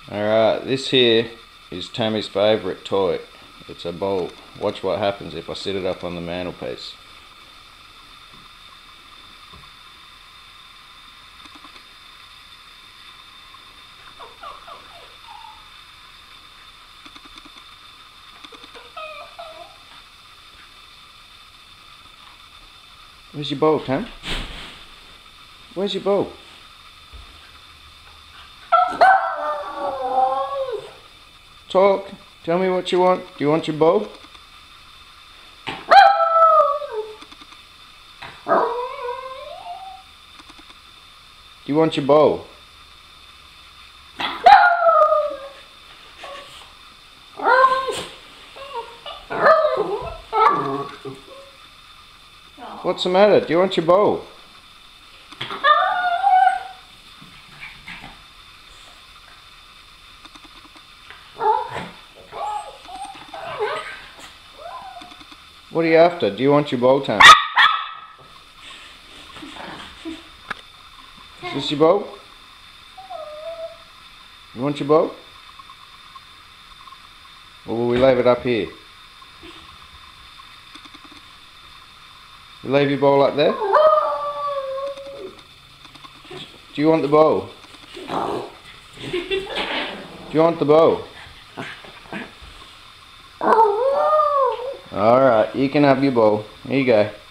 Alright, this here is Tammy's favourite toy. It's a bowl. Watch what happens if I sit it up on the mantelpiece. Where's your bowl, Tam? Where's your bowl? Talk. Tell me what you want. Do you want your bowl? Do you want your bowl? What's the matter? Do you want your bowl? What are you after? Do you want your bowl, Tam? Is this your bowl? You want your bowl? Or will we leave it up here? You leave your bowl up there? Do you want the bowl? Do you want the bowl? Alright, you can have your bowl. Here you go.